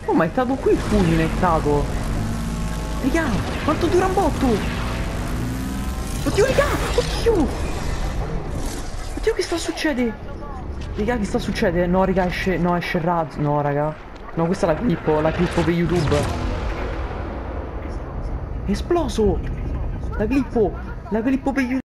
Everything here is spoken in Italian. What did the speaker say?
Oh, ma è stato qui il fulmine, è stato. Raga, quanto dura un botto? Oddio, raga, oddio. Oddio, che sta succedendo? Raga, che sta succedendo? No, raga, esce, no, esce il razzo. No, raga. No, questa è la clip per YouTube. È esploso. La clip per YouTube.